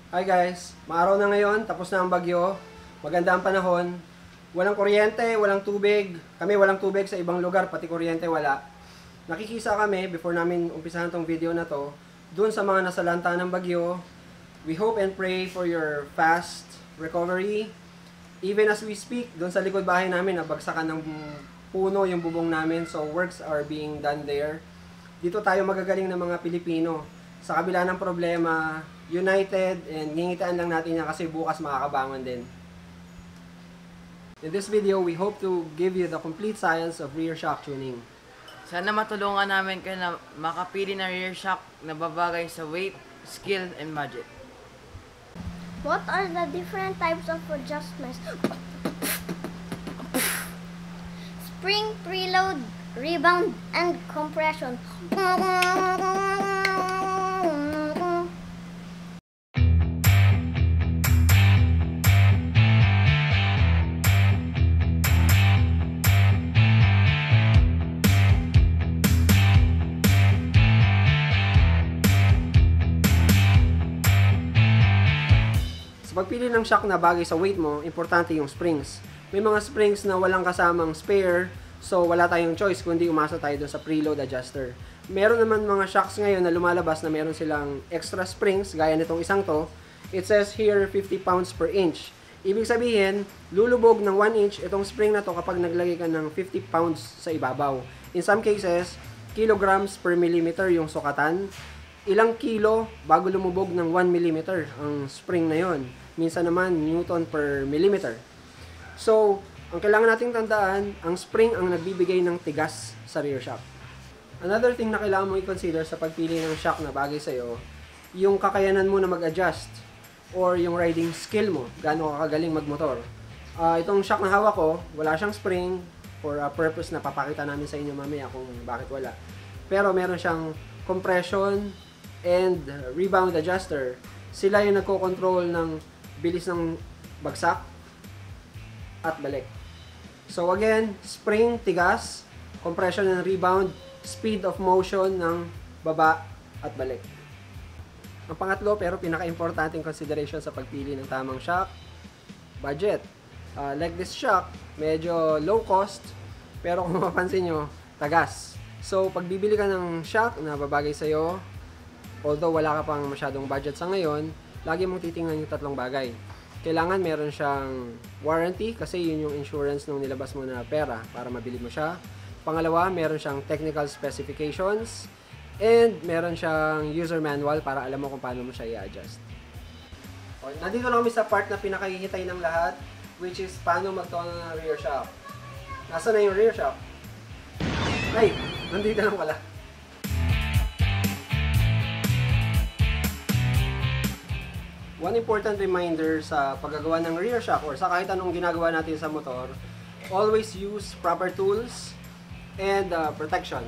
Hi guys, maaraw na ngayon, tapos na ang bagyo, maganda ang panahon, walang kuryente, walang tubig, kami walang tubig sa ibang lugar, pati kuryente wala. Nakikisa kami, before namin umpisahan tong video na to, dun sa mga nasalanta ng bagyo. We hope and pray for your fast recovery. Even as we speak, dun sa likod bahay namin, nabagsakan ng puno yung bubong namin, so works are being done there. Dito tayo magagaling ng mga Pilipino. Sa kabila ng problema, united, and ngingitaan lang natin yan kasi bukas makakabangon din. In this video, we hope to give you the complete science of rear shock tuning. Sana matulungan namin kayo na makapili ng rear shock na babagay sa weight, skill, and budget. What are the different types of adjustments? Spring, preload, rebound, and compression. Pagpili ng shock na bagay sa weight mo, importante yung springs. May mga springs na walang kasamang spare, so wala tayong choice kundi umasa tayo dun sa preload adjuster. Meron naman mga shocks ngayon na lumalabas na meron silang extra springs, gaya nitong isang to. It says here 50 pounds per inch. Ibig sabihin, lulubog ng 1 inch itong spring na to kapag naglagay ka ng 50 pounds sa ibabaw. In some cases, kilograms per millimeter yung sukatan. Ilang kilo bago lumubog ng 1 millimeter ang spring na yon. Minsan naman, newton per millimeter. So, ang kailangan nating tandaan, ang spring ang nagbibigay ng tigas sa rear shock. Another thing na kailangan mo i-consider sa pagpili ng shock na bagay sa'yo, yung kakayanan mo na mag-adjust or yung riding skill mo, gaano ka kagaling magmotor. Itong shock na hawak ko, wala siyang spring for a purpose na papakita namin sa inyo mamaya kung bakit wala. Pero meron siyang compression and rebound adjuster. Sila yung nagko-control ng bilis ng bagsak at balik. So again, spring, tigas, compression and rebound, speed of motion ng baba at balik. Ang pangatlo, pero pinaka-importanting consideration sa pagpili ng tamang shock, budget. Like this shock, medyo low cost, pero kung mapapansin nyo, tagas. So pag bibili ka ng shock na babagay sa'yo, although wala ka pang masyadong budget sa ngayon, lagi mong titingnan yung tatlong bagay. Kailangan meron siyang warranty kasi yun yung insurance nung nilabas mo na pera para mabili mo siya. Pangalawa, meron siyang technical specifications and meron siyang user manual para alam mo kung paano mo siya i-adjust. Okay, nandito lang kami sa part na pinakahihintay ng lahat, which is paano magtono ng rear shock. Nasaan na yung rear shock? Ay, nandito lang pala. One important reminder sa paggagawa ng rear shock or sa kahit anong ginagawa natin sa motor, always use proper tools and protection.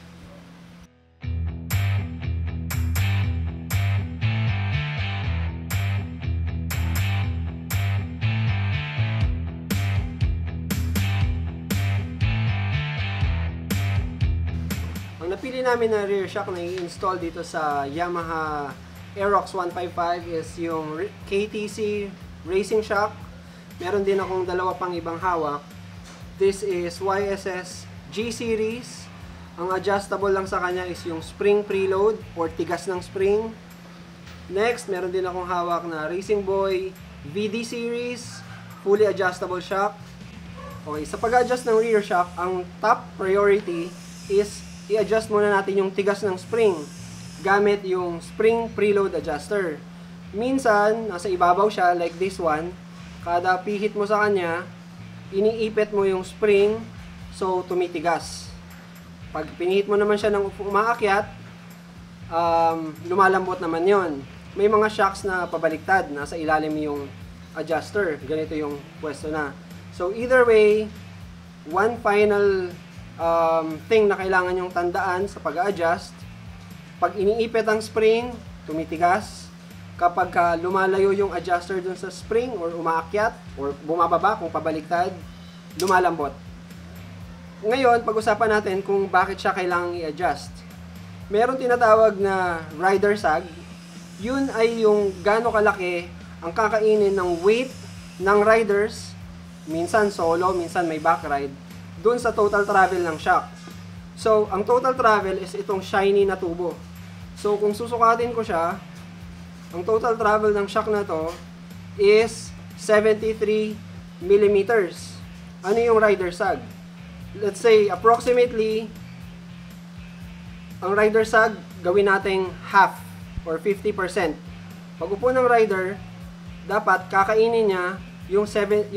Ang napili namin na rear shock na i-install dito sa Yamaha Aerox 155 is yung KTC Racing Shock. Meron din akong dalawa pang ibang hawak. This is YSS G Series. Ang adjustable lang sa kanya is yung spring preload or tigas ng spring. Next, meron din akong hawak na Racing Boy VD Series, fully adjustable shock. Okay, sa pag-adjust ng rear shock, ang top priority is i-adjust muna natin yung tigas ng spring gamit yung spring preload adjuster. Minsan, nasa ibabaw siya like this one. Kada pihit mo sa kanya, iniipit mo yung spring, so tumitigas. Pag pinihit mo naman siya ng umaakyat, lumalambot naman yon. May mga shocks na pabaliktad, nasa ilalim yung adjuster. Ganito yung pwesto na. So either way, one final thing na kailangan yung tandaan sa pag-adjust, pag iniipit ang spring, tumitigas. Kapag lumalayo yung adjuster dun sa spring or umaakyat or bumababa kung pabaliktad, lumalambot. Ngayon, pag-usapan natin kung bakit siya kailangang i-adjust. Meron tinatawag na rider sag yun ay yung gaano kalaki ang kakainin ng weight ng riders, minsan solo, minsan may back ride, dun sa total travel ng shock. So, ang total travel is itong shiny na tubo. So, kung susukatin ko siya, ang total travel ng shock na to is 73 millimeters. Ano yung rider sag? Let's say, approximately, ang rider sag, gawin nating half or 50%. Pag upo ng rider, dapat kakainin niya yung 50%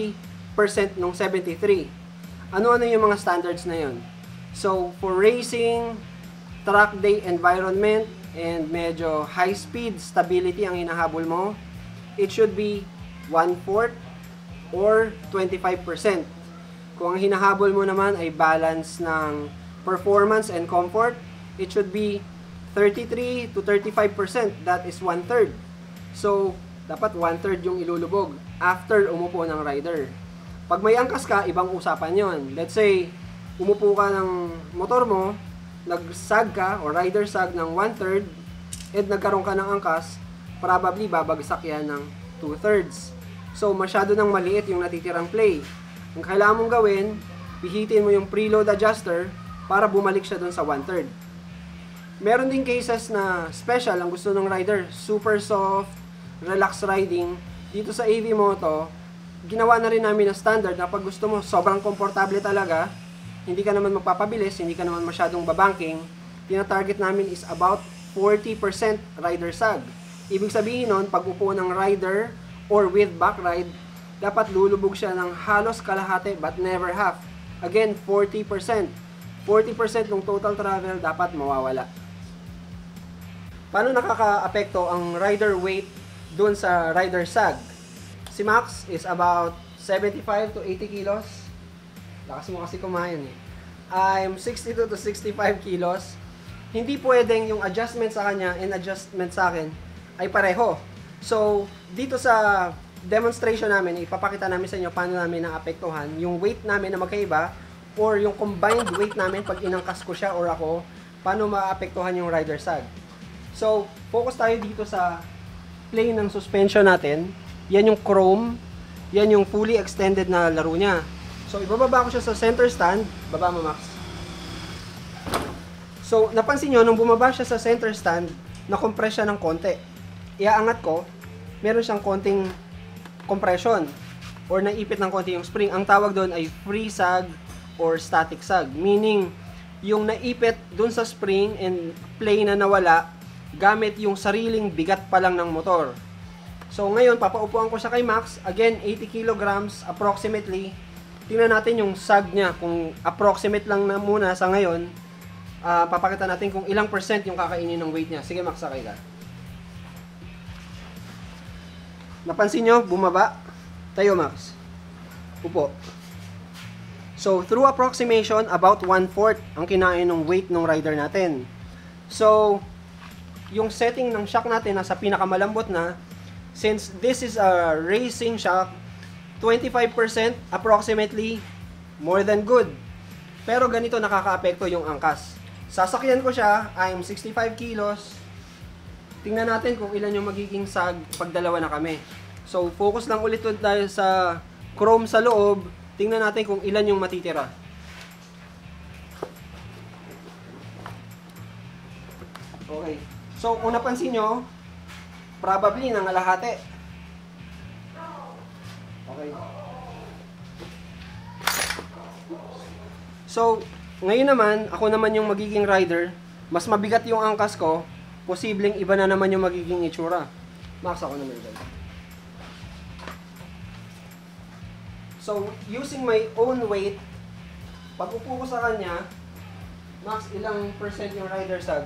ng 73. Ano-ano yung mga standards na yun? So, for racing, track day environment, and medyo high speed stability ang hinahabol mo, it should be 1/4 or 25%. Kung ang hinahabol mo naman ay balance ng performance and comfort, it should be 33 to 35%. That is 1/3. So, dapat 1/3 yung ilulubog after umupo ng rider. Pag may angkas ka, ibang usapan yon. Let's say, umupo ka ng motor mo, nagsag ka o rider sag ng 1/3 and nagkaroon ka ng angkas, probably babagsak yan ng 2/3. So, masyado nang maliit yung natitirang play. Ang kailangan mong gawin, pihitin mo yung preload adjuster para bumalik siya dun sa 1/3. Meron din cases na special ang gusto ng rider, super soft, relax riding. Dito sa AV Moto, ginawa na rin namin na standard na pag gusto mo sobrang komportable talaga, hindi ka naman magpapabilis, hindi ka naman masyadong babanking, tina-target namin is about 40% rider sag. Ibig sabihin nun, pag upo ng rider or with back ride, dapat lulubog siya ng halos kalahati but never half. Again, 40%. 40% ng total travel dapat mawawala. Paano nakaka-apekto ang rider weight dun sa rider sag? Si Max is about 75 to 80 kilos. Lakas mo kasi kumain eh. I'm 62 to 65 kilos. Hindi pwedeng yung adjustment sa kanya and adjustment sa akin ay pareho. So, dito sa demonstration namin, ipapakita namin sa inyo paano namin naapektuhan yung weight namin na magkaiba or yung combined weight namin pag inangkas ko siya or ako, paano maapektuhan yung rider sag. So, focus tayo dito sa plane ng suspension natin. Yan yung chrome. Yan yung fully extended na laro niya. So, ibababa ko siya sa center stand. Baba mo, Max. So, napansin nyo, nung bumaba siya sa center stand, na-compress siya ng konti. Iaangat ko, meron siyang konting compression or naipit ng konti yung spring. Ang tawag doon ay free sag or static sag. Meaning, yung naipit dun sa spring and plane na nawala, gamit yung sariling bigat pa lang ng motor. So ngayon, papaupuan ko siya kay Max. Again, 80 kilograms approximately. Tingnan natin yung sag niya. Kung approximate lang na muna sa ngayon, papakita natin kung ilang percent yung kakainin ng weight niya. Sige Max, sakay ka. Napansin nyo? Bumaba. Tayo Max. Upo. So, through approximation, about 1/4 ang kinain ng weight ng rider natin. So, yung setting ng shock natin nasa pinakamalambot na, since this is a racing shock, 25% approximately more than good. Pero ganito nakakaapekto yung angkas. Sasakyan ko siya, I'm 65 kilos. Tingnan natin kung ilan yung magiging sag pag dalawa na kami. So focus lang ulit tayo sa chrome sa loob. Tingnan natin kung ilan yung matitira. Okay. So, kung napansin nyo, probably nangalahati. Okay. So, ngayon naman, ako naman yung magiging rider. Mas mabigat yung angkas ko, posibleng iba na naman yung magiging itsura. Max, ako naman dyan. So, using my own weight, pag upo ko sa kanya, Max, ilang percent yung rider sag?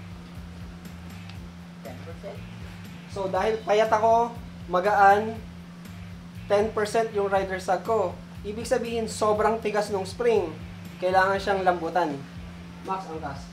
10%. So, dahil payat ako, magaan, 10% yung rider sag ko. Ibig sabihin, sobrang tigas ng spring. Kailangan siyang lambutan. Max, angkas.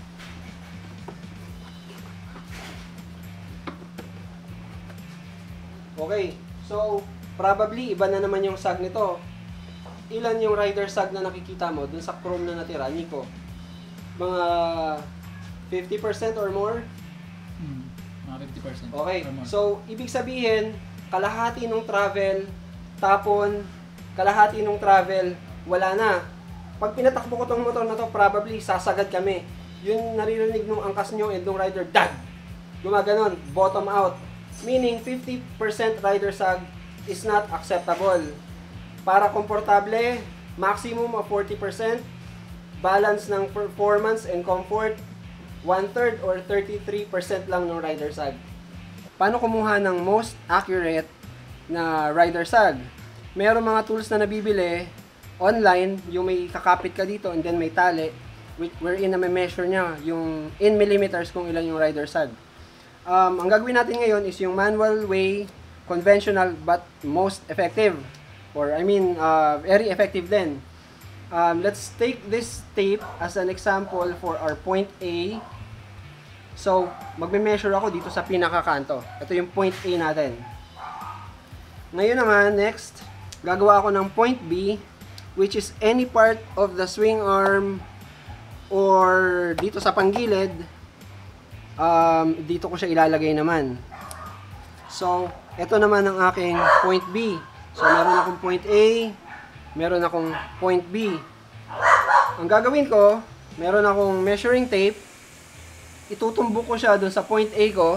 Okay. So, probably, iba na naman yung sag nito. Ilan yung rider sag na nakikita mo dun sa chrome na natira, Nico? Mga 50% or more? Mga 50% Okay, or more. so ibig sabihin, kalahati ng travel, tapon, kalahati ng travel, wala na. Pag pinatakbo ko tong motor na to, probably sasagad kami. Yung naririnig nung angkas nyo and nung rider, dag! Gumaganon, bottom out. Meaning, 50% rider sag is not acceptable. Para komportable, maximum of 40%, balance ng performance and comfort, 1/3 or 33% lang ng rider sag. Paano kumuha ng most accurate na rider sag? Meron mga tools na nabibili online, yung may kakapit ka dito and then may tali, wherein na may measure niya yung in millimeters kung ilan yung rider sag. Ang gagawin natin ngayon is yung manual way, conventional but most effective. Or I mean, very effective din. Let's take this tape as an example for our point A. So, magme-measure ako dito sa pinakakanto. Ito yung point A natin. Ngayon naman, next, gagawa ako ng point B, which is any part of the swing arm or dito sa panggilid. Dito ko siya ilalagay naman. So, ito naman ang aking point B. So, meron akong point A, meron akong point B. Ang gagawin ko, meron akong measuring tape, itutumbok ko siya dun sa point A ko,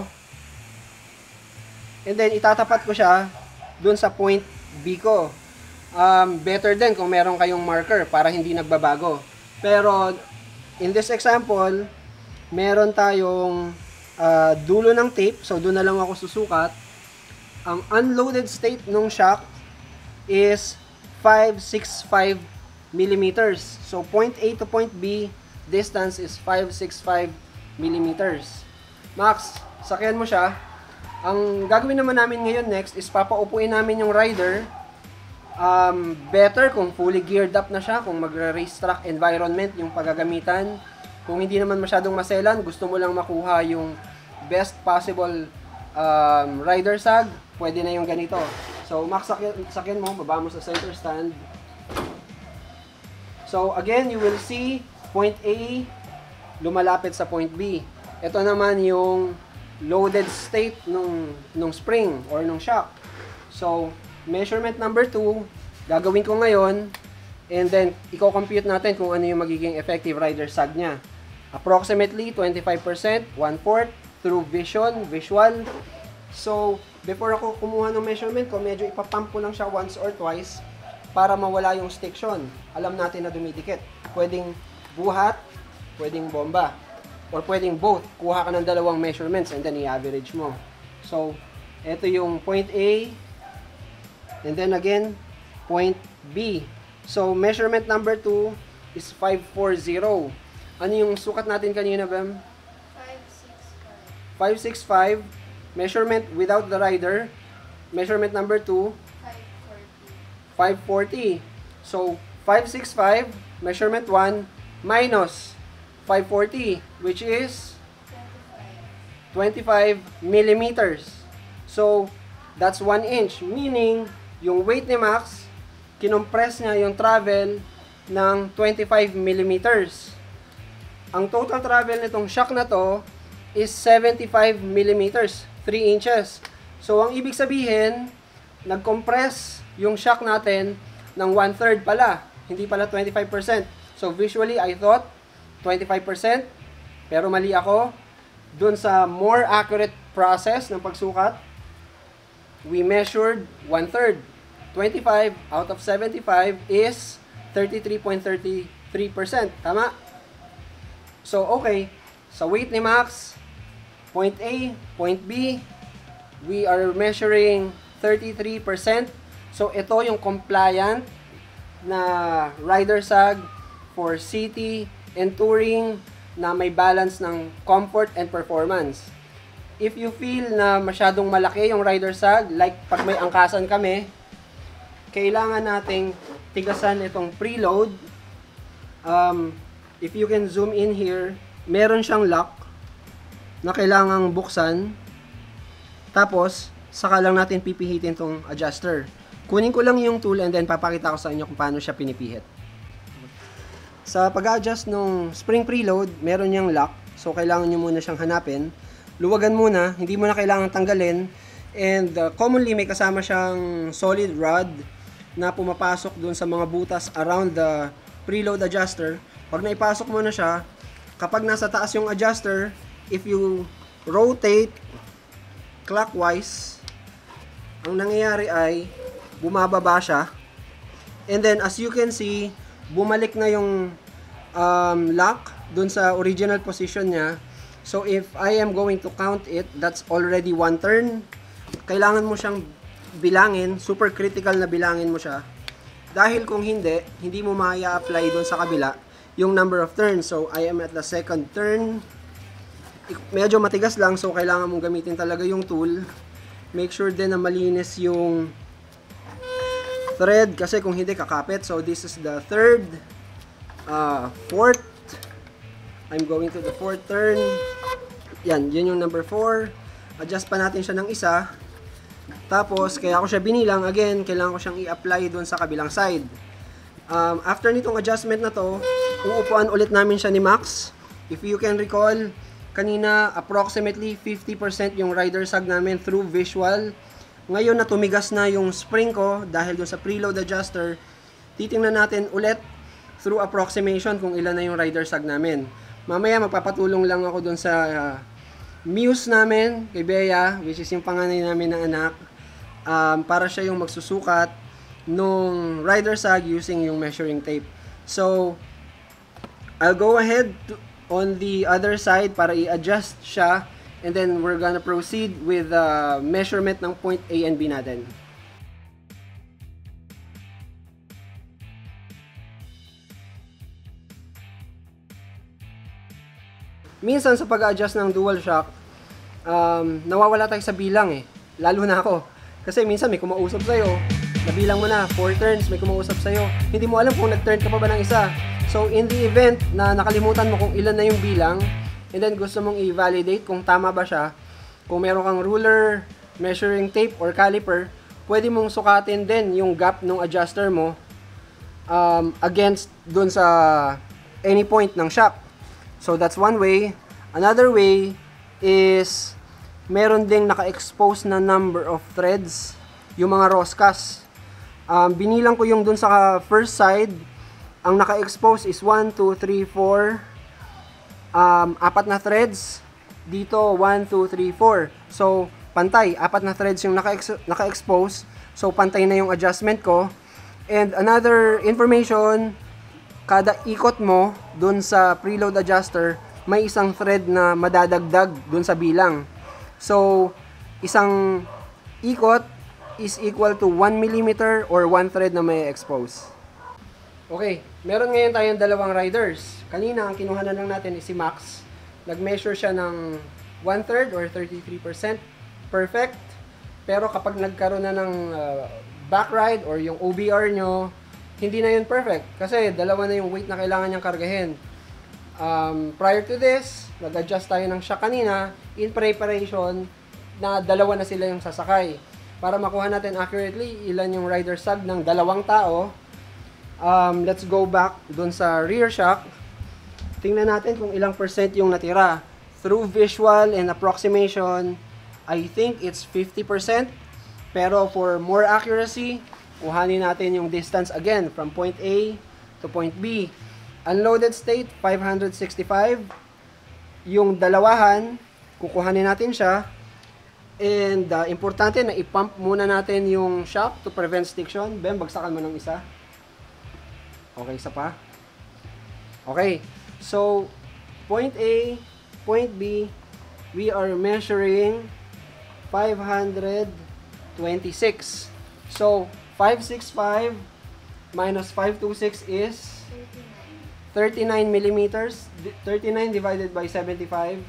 and then itatapat ko siya dun sa point B ko. Better din kung meron kayong marker para hindi nagbabago. Pero, in this example, meron tayong dulo ng tape, so doon na lang ako susukat. Ang unloaded state ng shock is 565 millimeters. So, point A to point B, distance is 565 millimeters. Max, sakyan mo siya. Ang gagawin naman namin ngayon next is papaupuin namin yung rider. Better kung fully geared up na siya, kung magre-race track environment yung paggagamitan. Kung hindi naman masyadong maselan, gusto mo lang makuha yung best possible rider sag, pwede na yung ganito. So, Max, sakyan mo, baba mo sa center stand. So, again, you will see point A lumalapit sa point B. Ito naman yung loaded state nung spring or nung shock. So, measurement number 2, gagawin ko ngayon, and then, i-compute natin kung ano yung magiging effective rider sag niya. Approximately 25%, 1/4 through visual. So, before ako kumuha ng measurement ko, medyo ipapump ko lang siya once or twice para mawala yung stiction. Alam natin na dumidikit. Pwedeng buhat, pwedeng bomba, or pwedeng both. Kuha ka ng dalawang measurements and then i-average mo. So, ito yung point A, and then again, point B. So, measurement number 2 is 540. Ano yung sukat natin kanina, Bam? 565. Measurement without the rider. Measurement number 2. 540. So, 565, measurement 1, minus 540, which is 25 millimeters. So, that's 1 inch. Meaning, yung weight ni Max, kinompress niya yung travel ng 25 millimeters. Ang total travel nitong shock na to is 75 millimeters, 3 inches. So, ang ibig sabihin, nag-compress yung shock natin ng 1/3 pala, hindi pala 25%. So, visually, I thought 25%, pero mali ako. Dun sa more accurate process ng pagsukat, we measured 1/3. 25 out of 75 is 33.33%. Tama? So, okay. Sa weight ni Max, point A, point B, we are measuring 33%. So, ito yung compliant na rider sag for city and touring na may balance ng comfort and performance. If you feel na masyadong malaki yung rider sag, like pag may angkasan kami, kailangan nating tigasan itong preload. If you can zoom in here, meron siyang lock na kailangang buksan. Tapos, saka lang natin pipihitin itong adjuster. Kunin ko lang yung tool and then papakita ko sa inyo kung paano siya pinipihit. Sa pag-adjust ng spring preload, meron niyang lock. So, kailangan nyo muna siyang hanapin. luwagan muna, hindi mo na kailangan tanggalin. And commonly may kasama siyang solid rod na pumapasok dun sa mga butas around the preload adjuster. Pag naipasok mo na siya, kapag nasa taas yung adjuster, if you rotate clockwise, ang nangyayari ay bumababa siya. And then as you can see, bumalik na yung lock dun sa original position niya. So if I am going to count it, that's already one turn. Kailangan mo siyang bilangin, super critical na bilangin mo siya. Dahil kung hindi mo maya-apply dun sa kabila yung number of turns. So I am at the second turn. Medyo matigas lang, so kailangan mong gamitin talaga yung tool. Make sure din na malinis yung thread kasi kung hindi kakapit. So this is the third, fourth. I'm going to the fourth turn. Yan yung number 4. Adjust pa natin siya ng isa. Tapos kaya ko siya binilang, again, kailangan ko siyang i-apply doon sa kabilang side. After nitong adjustment na to, uupuan ulit namin siya ni Max. If you can recall, kanina approximately 50% yung rider sag namin through visual. Ngayon na tumigas na yung spring ko dahil doon sa preload adjuster, titingnan natin ulit through approximation kung ilan na yung rider sag namin. Mamaya magpapatulong lang ako doon sa muse namin kay Bea, which is yung panganay namin na anak, para siya yung magsusukat nung rider sag using yung measuring tape. So I'll go ahead on the other side para i-adjust siya, and then we're gonna proceed with the measurement ng point A and B natin. Minsan sa pag-adjust ng dual shock, nawawala tayo sa bilang eh. Lalo na ako. Kasi minsan may kumausap sa'yo, nabilang mo na, 4 turns, may kumausap sa'yo. Hindi mo alam kung nag-turn ka pa ba ng isa. So in the event na nakalimutan mo kung ilan na yung bilang, and then gusto mong i-validate kung tama ba siya, kung meron kang ruler, measuring tape, or caliper, pwede mong sukatin din yung gap ng adjuster mo against dun sa any point ng shock. So that's one way. Another way is meron ding naka-expose na number of threads, yung mga roscas. Binilang ko yung dun sa first side. Ang naka-expose is 1, 2, 3, 4. 4 na threads. Dito 1, 2, 3, 4. So pantay, 4 na threads yung naka-expose. So pantay na yung adjustment ko. And another information, kada ikot mo dun sa preload adjuster, may isang thread na madadagdag dun sa bilang. So, isang ikot is equal to 1 mm or 1 thread na may expose. Okay, meron ngayon tayong dalawang riders. Kanina, ang kinuha na lang natin is si Max. Nag-measure siya ng 1/3 or 33%. Perfect. Pero kapag nagkaroon na ng back ride or yung OBR nyo, hindi na yun perfect. Kasi dalawa na yung weight na kailangan niyang kargahin. Prior to this, nag-adjust tayo ng shock kanina in preparation na dalawa na sila yung sasakay. Para makuha natin accurately ilan yung rider sag ng dalawang tao, let's go back dun sa rear shock. Tingnan natin kung ilang percent yung natira. Through visual and approximation, I think it's 50%. Pero for more accuracy, kuhanin natin yung distance again from point A to point B. Unloaded state, 565. Yung dalawahan, kukuhanin natin siya. And importante na i-pump muna natin yung shock to prevent stiction. Ben, bagsakan mo ng isa. Okay, isa pa. Okay, so point A, point B, we are measuring 526. So 565 minus 526 is 39 millimeters. 39 divided by 75.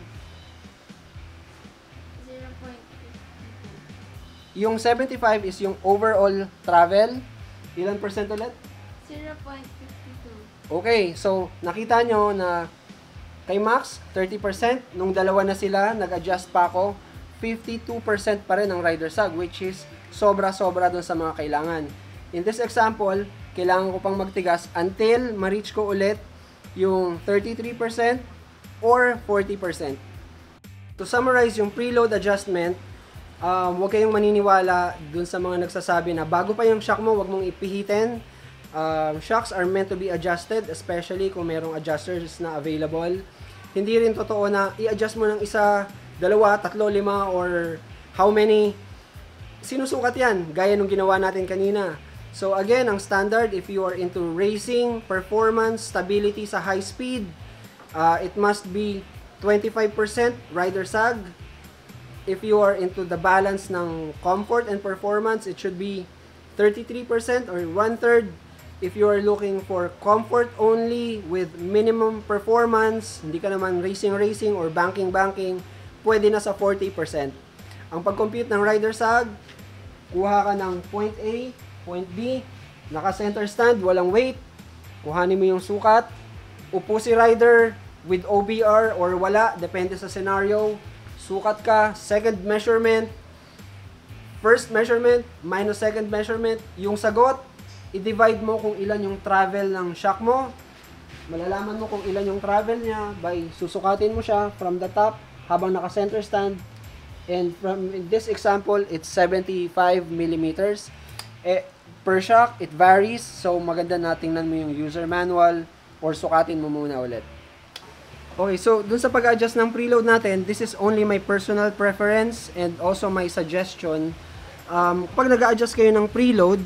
0.52. Yung 75 is yung overall travel. Ilan percent ulit? 0.52. Okay, so nakita nyo na kay Max, 30%. Nung dalawa na sila, nag-adjust pa ako. 52% pa rin ang rider sag, which is sobra-sobra dun sa mga kailangan. In this example, kailangan ko pang magtigas until ma-reach ko ulit yung 33% or 40%. To summarize yung preload adjustment, huwag kayong maniniwala dun sa mga nagsasabi na bago pa yung shock mo, huwag mong ipihitin. Shocks are meant to be adjusted, especially kung merong adjusters na available. Hindi rin totoo na i-adjust mo ng isa, dalawa, tatlo, lima, or how many. Sinusukat yan, gaya nung ginawa natin kanina. So again, ang standard, if you are into racing, performance, stability sa high speed, it must be 25% rider sag. If you are into the balance ng comfort and performance, it should be 33% or 1/3. If you are looking for comfort only with minimum performance, hindi ka naman racing or banking, pwede na sa 40%. Ang pag-compute ng rider sag, kuha ka ng point A, point B, naka-center stand, walang weight, kuhanin mo yung sukat, upo si rider with OBR or wala, depende sa scenario, sukat ka, second measurement, first measurement, minus second measurement, yung sagot, i-divide mo kung ilan yung travel ng shock mo, malalaman mo kung ilan yung travel niya by susukatin mo siya from the top habang naka-center stand, and from in this example, it's 75 millimeters. Per shock, it varies, so maganda na tingnan mo yung user manual or sukatin mo muna ulit. Okay, so dun sa pag-adjust ng preload natin, this is only my personal preference and also my suggestion. Pag nag-adjust kayo ng preload,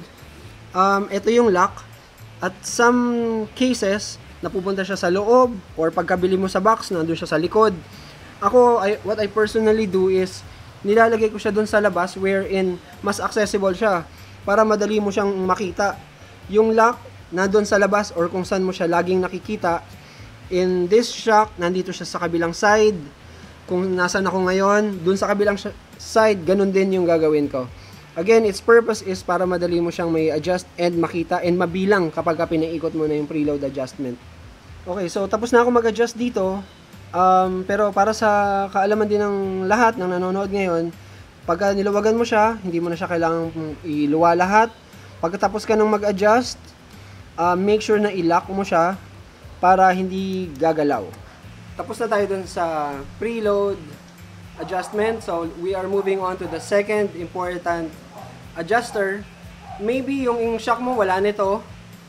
ito yung lock. At some cases, napupunta siya sa loob or pagkabili mo sa box, nandun siya sa likod. Ako, what I personally do is, nilalagay ko siya dun sa labas wherein mas accessible siya para madali mo siyang makita. Yung lock, nandun sa labas or kung saan mo siya laging nakikita. In this shock, nandito siya sa kabilang side. Kung nasan ako ngayon, dun sa kabilang side, ganun din yung gagawin ko. Again, its purpose is para madali mo siyang may adjust and makita and mabilang kapag pinaikot mo na yung preload adjustment. Okay, so tapos na ako mag-adjust dito. Pero para sa kaalaman din ng lahat ng nanonood ngayon, pagka niluwagan mo siya, hindi mo na siya kailangang iluwa lahat. Pagkatapos ka ng mag-adjust, make sure na i-lock mo siya para hindi gagalaw. Tapos na tayo dun sa preload adjustment. So, we are moving on to the second important adjuster. Maybe yung shock mo wala nito.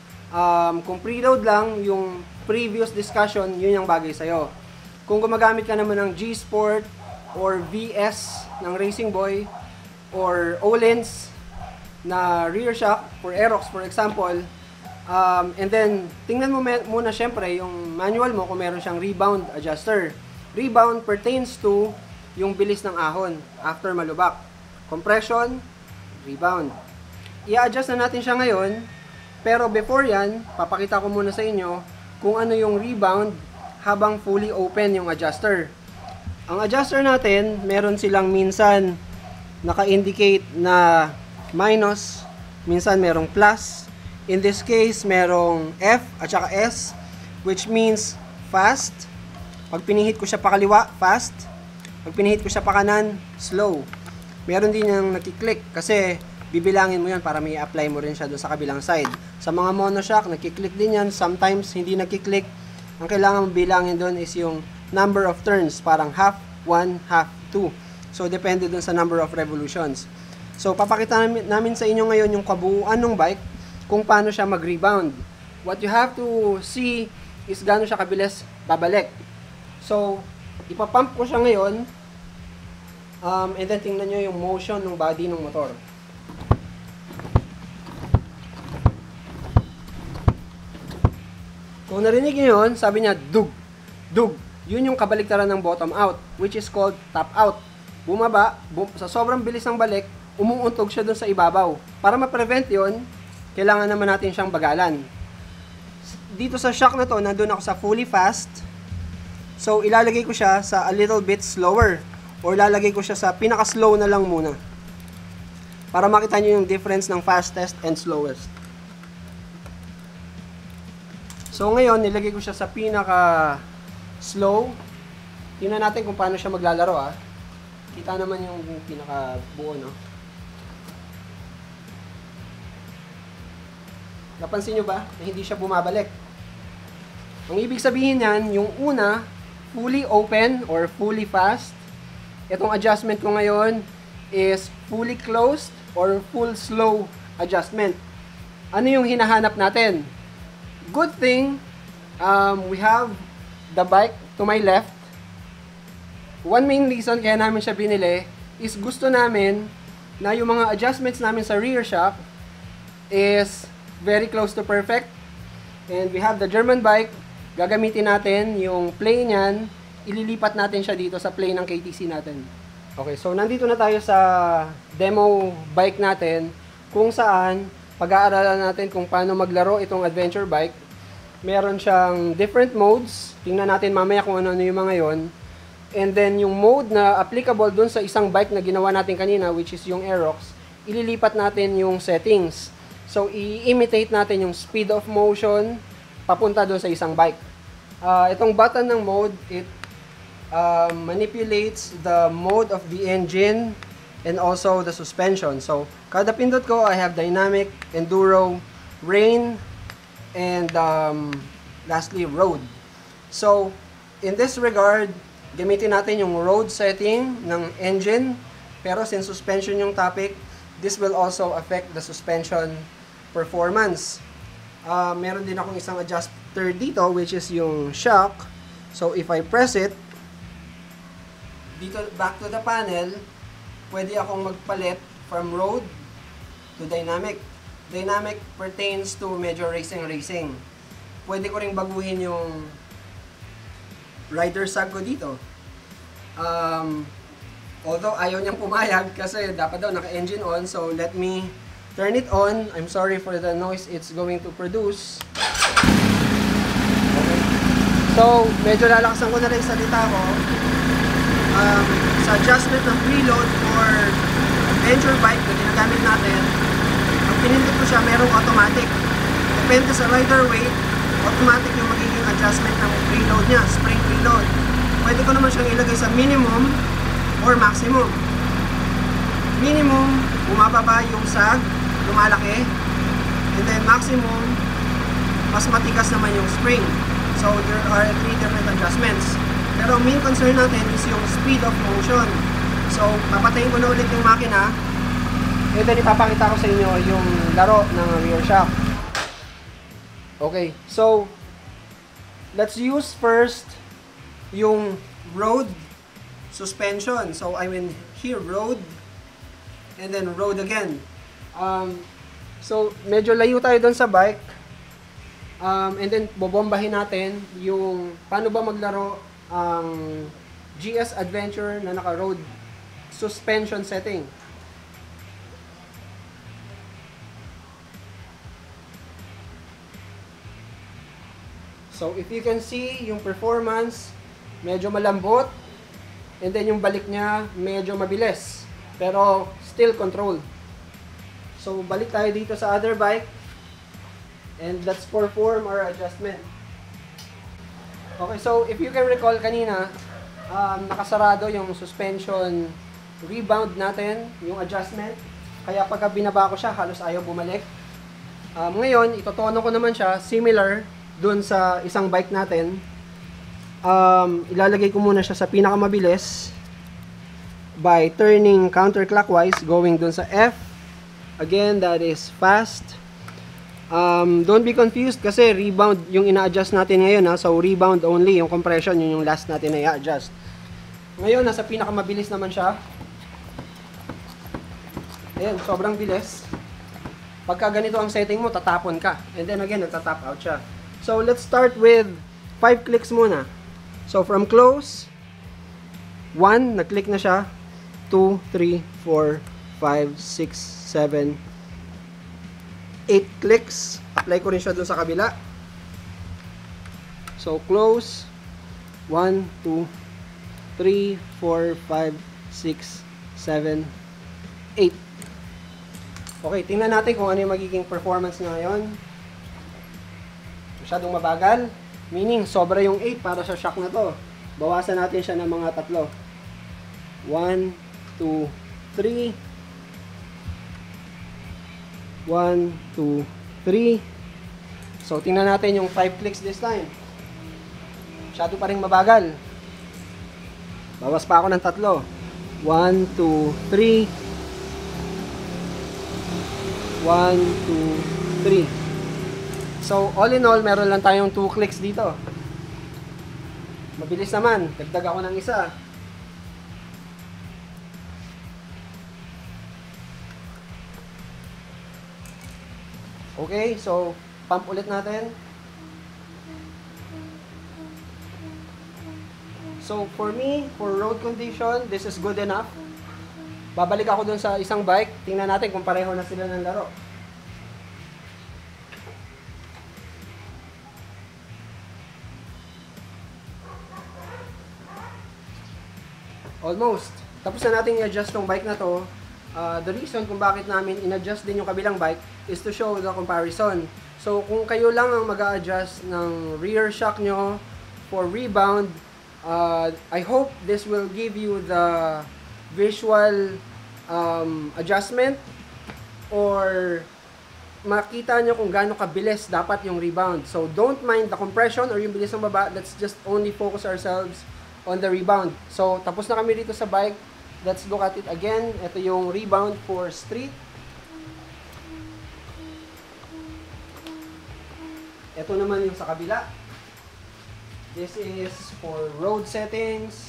Kung preload lang, yung previous discussion, yun yung bagay sa'yo. Kung gumagamit ka naman ng G-Sport or VS ng Racing Boy or O-Lens na rear shock for Aerox for example, and then tingnan mo muna syempre yung manual mo kung meron siyang rebound adjuster. Rebound pertains to yung bilis ng ahon after malubak. Compression, rebound. I-adjust na natin siya ngayon, pero before yan, papakita ko muna sa inyo kung ano yung rebound habang fully open yung adjuster. Ang adjuster natin, meron silang minsan naka-indicate na minus, minsan merong plus. In this case, merong F at saka S, which means fast. Pag pinihit ko siya pa kaliwa, fast. Pag pinihit ko siya pa kanan, slow. Meron din yung nakiklik kasi bibilangin mo yan para may apply mo rin siya doon sa kabilang side. Sa mga monoshock, nakiklik din yan. Sometimes, hindi nakiklik. Ang kailangan bilangin doon is yung number of turns. Parang half, 1, half, 2. So, depende doon sa number of revolutions. So, papakita namin sa inyo ngayon yung kabuuan ng bike kung paano siya mag-rebound. What you have to see is gaano siya kabilis babalik. So, ipapump ko siya ngayon. And then, tingnan nyo yung motion ng body ng motor. Kung narinig nyo yun, sabi niya, dug, dug. Yun yung kabaliktaran ng bottom out, which is called top out. Bumaba, sa sobrang bilis ng balik, umuuntog siya dun sa ibabaw. Para ma-prevent yun, kailangan naman natin siyang bagalan. Dito sa shock na to, nandun ako sa fully fast. So, ilalagay ko siya sa a little bit slower. Or lalagay ko siya sa pinaka-slow na lang muna. Para makita nyo yung difference ng fastest and slowest. So, ngayon, nilagay ko siya sa pinaka-slow. Tingnan natin kung paano siya maglalaro, ah. Kita naman yung pinaka-buo, no? Napansin nyo ba na hindi siya bumabalik? Ang ibig sabihin yan, yung una, fully open or fully fast. Itong adjustment ko ngayon is fully closed or full slow adjustment. Ano yung hinahanap natin? Good thing, we have the bike to my left. One main reason kaya namin siya binili is gusto namin na yung mga adjustments namin sa rear shock is very close to perfect. And we have the German bike. Gagamitin natin yung play niyan. Ililipat natin siya dito sa play ng KTC natin. Okay, so nandito na tayo sa demo bike natin kung saan pag-aaralan natin kung paano maglaro itong adventure bike. Meron siyang different modes. Tingnan natin mamaya kung ano-ano yung mga yon. And then yung mode na applicable dun sa isang bike na ginawa natin kanina, which is yung Aerox, ililipat natin yung settings. So i-imitate natin yung speed of motion papunta dun sa isang bike. Itong button ng mode, it manipulates the mode of the engine and also the suspension. So, kada pindot ko, I have dynamic, enduro, rain, and lastly, road. So, in this regard, gamitin natin yung road setting ng engine. Pero since suspension yung topic, this will also affect the suspension performance. Meron din akong isang adjuster dito, which is yung shock. So, if I press it, dito back to the panel, pwede akong magpalit from road to dynamic. Dynamic pertains to medyo racing. Pwede ko ring baguhin yung rider sag ko dito. Although ayaw niyang pumayag kasi dapat daw naka-engine on, so let me turn it on. I'm sorry for the noise it's going to produce. Okay. So, medyo lalakasan ko na rin salita ko. Sa adjustment ng preload for adventure bike na ginagamit natin, pag pinindot ko siya, merong automatic. Depende sa rider weight, automatic yung magiging adjustment ng preload niya, spring preload. Pwede ko naman siyang ilagay sa minimum or maximum. Minimum, bumababa yung sag, lumalaki. And then maximum, mas matigas naman yung spring. So there are 3 different adjustments. Pero main concern natin is yung speed of motion. So, papatayin ko na ulit yung makina. And then ipapakita ko sa inyo yung laro ng rear shock. Okay, so let's use first yung road suspension. So, I mean here road and then road again. So, medyo layo tayo doon sa bike. And then, bobombahin natin yung paano ba maglaro ang GS Adventure na naka-road suspension setting. So, if you can see, yung performance, medyo malambot. And then, yung balik niya, medyo mabilis. Pero, still controlled. So, balik tayo dito sa other bike. And let's perform our adjustment. Okay, so if you can recall kanina, nakasarado yung suspension rebound natin, yung adjustment. Kaya pagka binaba ko siya, halos ayaw bumalik. Ngayon, itotono ko naman siya, similar dun sa isang bike natin. Ilalagay ko muna siya sa pinakamabilis by turning counterclockwise, going dun sa F. Again, that is fast. Don't be confused kasi rebound yung ina-adjust natin ngayon ha. So rebound only, yung compression yun yung last natin na i-adjust. Ngayon nasa pinakamabilis naman siya. Ayan, sobrang bilis. Pagka ganito ang setting mo, tatapon ka. And then again, nagtatap out siya. So let's start with 5 clicks muna. So from close, 1, nag-click na siya. 2, 3, 4, 5, 6, 7, 8 clicks. Apply ko rin siya dun sa kabila. So, close. 1, 2, 3, 4, 5, 6, 7, 8. Okay, tingnan natin kung ano yung magiging performance na ngayon. Masyadong mabagal. Meaning, sobra yung 8 para sa shock na to. Bawasan natin siya ng mga 3. 1, 2, 3. 1, 2, 3. So, tingnan natin yung 5 clicks this time. Masyado pa rin mabagal. Bawas pa ako ng 3. 1, 2, 3. 1, 2, 3. So, all in all, meron lang tayong 2 clicks dito. Mabilis naman. Dagdag ako ng isa. Okay, so, pump ulit natin. So, for me, for road condition, this is good enough. Babalik ako dun sa isang bike. Tingnan natin kung pareho na sila ng laro. Almost. Tapos na natin i-adjust tong bike na to. The reason kung bakit namin in-adjust din yung kabilang bike is to show the comparison. So, kung kayo lang ang mag-a-adjust ng rear shock nyo for rebound, I hope this will give you the visual adjustment or makita nyo kung gaano kabilis dapat yung rebound. So, don't mind the compression or yung bilis ng baba. Let's just only focus ourselves on the rebound. So, tapos na kami dito sa bike. Let's look at it again. Ito yung rebound for street. Ito naman yung sa kabila. This is for road settings.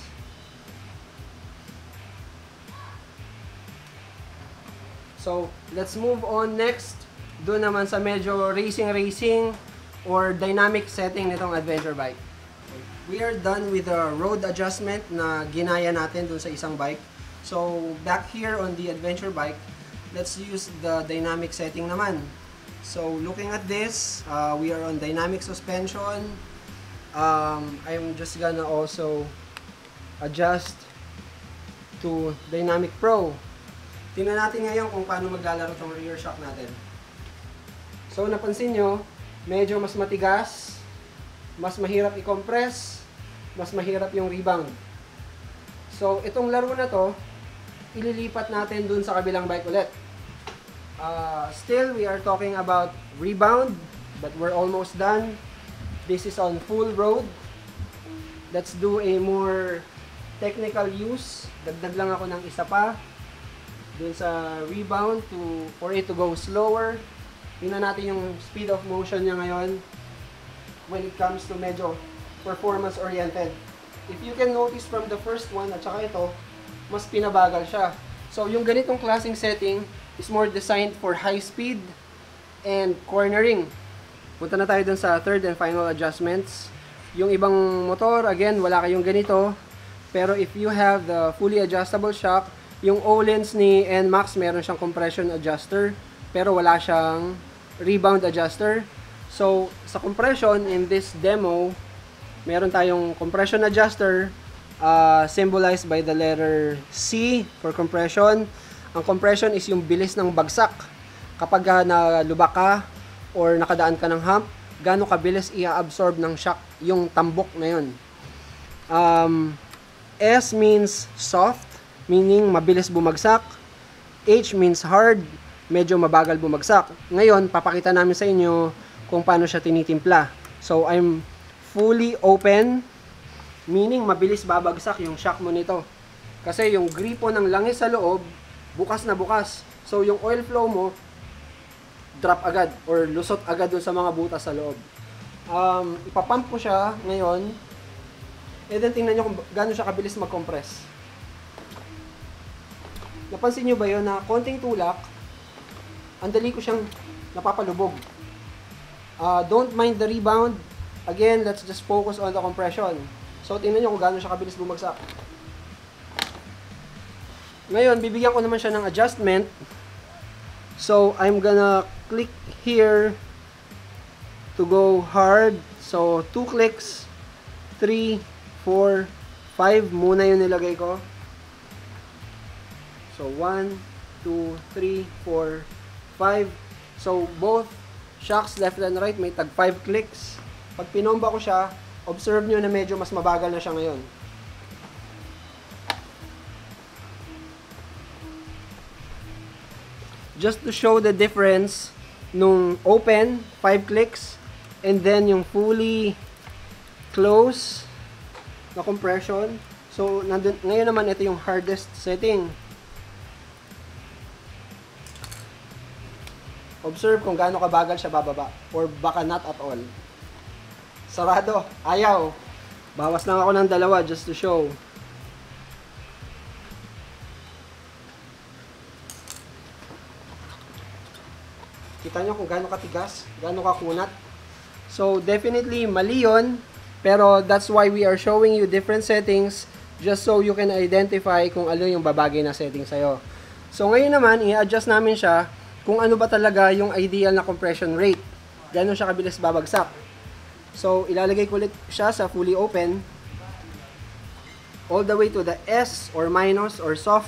So, let's move on next. Doon naman sa medyo racing or dynamic setting nitong adventure bike. We are done with the road adjustment na ginaya natin dun sa isang bike. So, back here on the adventure bike, let's use the dynamic setting naman. So, looking at this, we are on dynamic suspension. I'm just gonna also adjust to Dynamic Pro. Tingnan natin ngayon kung paano maglalaro tong rear shock natin. So, napansin nyo, medyo mas matigas, mas mahirap i-compress, mas mahirap yung rebound. So, itong laro na to, ililipat natin dun sa kabilang bike ulit. Still, we are talking about rebound, but we're almost done. This is on full road. Let's do a more technical use. Dagdag lang ako ng isa pa dun sa rebound for it to go slower. Tingnan natin yung speed of motion niya ngayon when it comes to medyo performance oriented. If you can notice from the first one at saka ito, mas pinabagal siya. So yung ganitong klaseng setting is more designed for high speed and cornering. Punta na tayo dun sa third and final adjustments. Yung ibang motor, again, wala kayong ganito. Pero if you have the fully adjustable shock, yung O-lens ni NMAX meron siyang compression adjuster, pero wala siyang rebound adjuster. So, sa compression, in this demo, meron tayong compression adjuster, symbolized by the letter C for compression. Ang compression is yung bilis ng bagsak. Kapag nalubak ka or nakadaan ka ng hump, gaano kabilis i-absorb ng shock yung tambok na yun. S means soft, meaning mabilis bumagsak. H means hard, medyo mabagal bumagsak. Ngayon, papakita namin sa inyo kung paano siya tinitimpla. So, I'm fully open, meaning mabilis babagsak yung shock mo nito. Kasi yung gripo ng langis sa loob, bukas na bukas. So, yung oil flow mo, drop agad or lusot agad dun sa mga butas sa loob. Ipapump ko siya ngayon. And then, tingnan nyo kung gaano siya kabilis mag-compress. Napansin nyo ba yun na konting tulak, ang dali ko siyang napapalubog. Don't mind the rebound. Again, let's just focus on the compression. So, tingnan nyo kung gaano siya kabilis bumagsak. Ngayon, bibigyan ko naman siya ng adjustment. So, I'm gonna click here to go hard. So, 2 clicks, 3, 4, 5 muna yung nilagay ko. So, 1, 2, 3, 4, 5. So, both shocks left and right may tag 5 clicks. Pag pinomba ko siya, observe nyo na medyo mas mabagal na siya ngayon. Just to show the difference nung open, 5 clicks, and then yung fully close na compression. So, ngayon naman, ito yung hardest setting. Observe kung gaano kabagal siya bababa. Or baka not at all. Sarado. Ayaw. Bawas lang ako ng 2 just to show. Kita nyo kung gaano katigas, gaano kakunat. So, definitely, mali yun. Pero, that's why we are showing you different settings just so you can identify kung ano yung babagay na setting sa'yo. So, ngayon naman, i-adjust namin siya kung ano ba talaga yung ideal na compression rate. Gano'n siya kabilis babagsak. So, ilalagay ko ulit siya sa fully open. All the way to the S or minus or soft.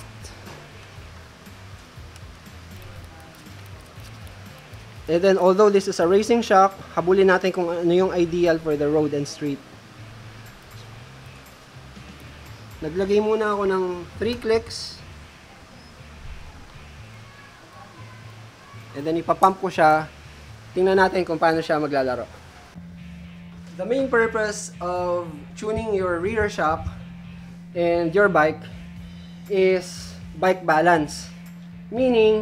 And then, although this is a racing shock, habulin natin kung ano yung ideal for the road and street. Naglagay muna ako ng 3 clicks. And then, ipapump ko siya. Tingnan natin kung paano siya maglalaro. The main purpose of tuning your rear shock and your bike is bike balance. Meaning,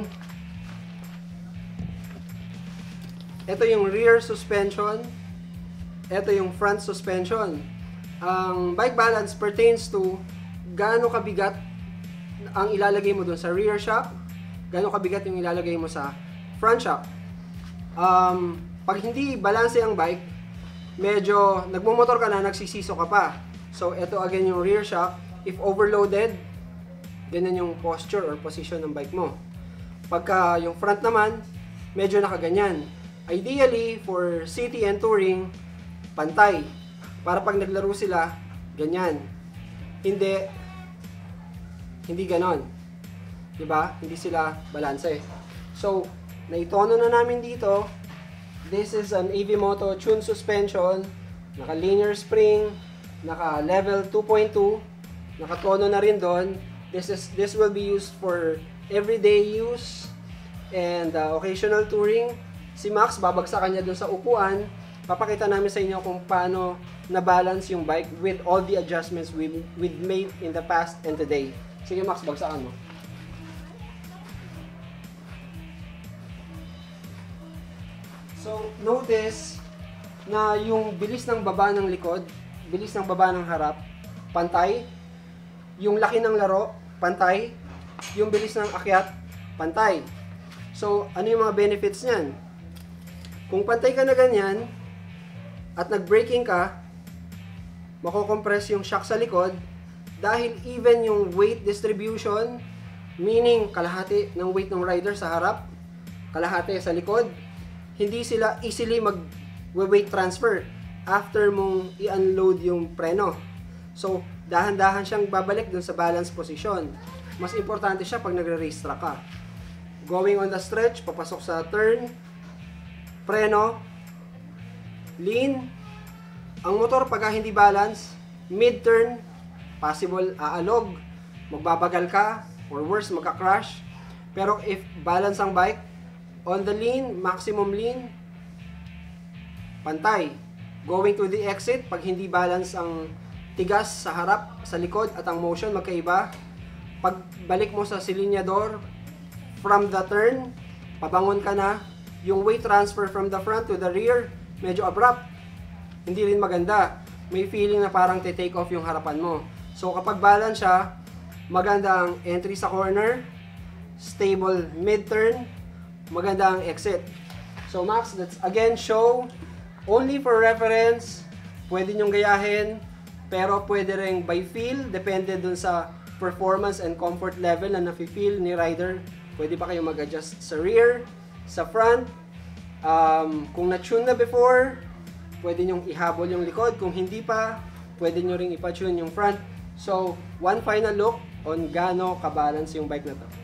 ito yung rear suspension, ito yung front suspension. Ang bike balance pertains to gaano kabigat ang ilalagay mo dun sa rear shock, gaano kabigat yung ilalagay mo sa front shock. Pag hindi balanse ang bike, medyo nagmumotor ka na, nagsisiso ka pa. So, ito again yung rear shock. If overloaded, ganyan yung posture or position ng bike mo. Pagka yung front naman, medyo nakaganyan. Ideally, for city and touring, pantay. Para pag naglaro sila, ganyan. Hindi ganon. Diba? Hindi sila balanse. So, naitono na namin dito. This is an AV Moto tune suspension. Naka-linear spring. Naka-level 2.2. Nakatono na rin doon. This will be used for everyday use and occasional touring. Si Max, babagsakan niya doon sa upuan. Papakita namin sa inyo kung paano na-balance yung bike with all the adjustments we've made in the past and today. Sige Max, bagsakan mo. So, notice na yung bilis ng baba ng likod, bilis ng baba ng harap, pantay. Yung laki ng laro, pantay. Yung bilis ng akyat, pantay. So, ano yung mga benefits niyan? Kung pantay ka na ganyan, at nag-braking ka, makokompress yung shock sa likod, dahil even yung weight distribution, meaning kalahati ng weight ng rider sa harap, kalahati sa likod, hindi sila easily mag-weight transfer after mong i-unload yung preno. So, dahan-dahan siyang babalik dun sa balance position. Mas importante siya pag nagre-racetrack ka. Going on the stretch, papasok sa turn, preno, lean. Ang motor pagka hindi balance, mid-turn, possible aalog, magbabagal ka, or worse, magka-crash. Pero if balance ang bike, on the lean, maximum lean, pantay. Going to the exit, pag hindi balance ang tigas sa harap, sa likod, at ang motion magkaiba, pagbalik mo sa silinyador, from the turn, pabangon ka na, yung weight transfer from the front to the rear, medyo abrupt. Hindi rin maganda. May feeling na parang take off yung harapan mo. So kapag balance siya, maganda ang entry sa corner, stable mid-turn, maganda ang exit. So Max, let's again show, only for reference, pwede nyong gayahin, pero pwede rin by feel, depende dun sa performance and comfort level na nafe-feel ni rider. Pwede pa kayo mag-adjust sa rear, sa front. Kung na-tune na before, pwede nyong ihabol yung likod. Kung hindi pa, pwede nyo ring ipa-tune yung front. So, one final look on gaano ka-balance yung bike na to.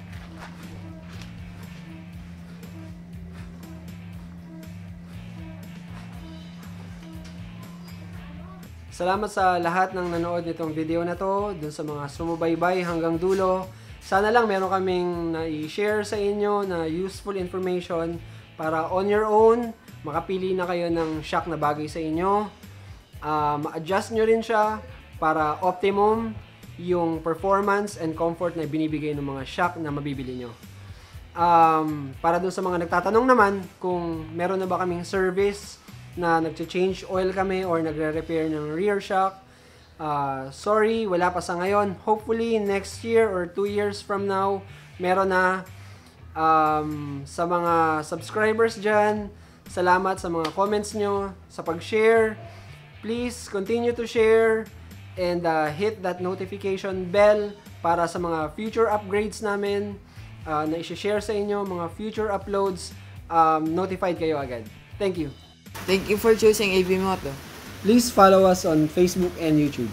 Salamat sa lahat ng nanood nitong video na to, dun sa mga sumubaybay hanggang dulo. Sana lang meron kaming na-share sa inyo na useful information para on your own, makapili na kayo ng shock na bagay sa inyo. Ma-adjust nyo rin siya para optimum yung performance and comfort na binibigay ng mga shock na mabibili nyo. Para dun sa mga nagtatanong naman kung meron na ba kaming service na nag-change oil kami or nagre-repair ng rear shock, sorry, wala pa sa ngayon. Hopefully, next year or 2 years from now, meron na. Sa mga subscribers dyan, salamat sa mga comments nyo, sa pag-share. Please continue to share and hit that notification bell para sa mga future upgrades namin na i-share sa inyo, mga future uploads, notified kayo agad. Thank you. Thank you for choosing AB Moto. Please follow us on Facebook and YouTube.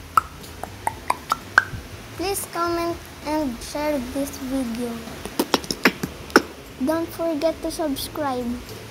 Please comment and share this video. Don't forget to subscribe.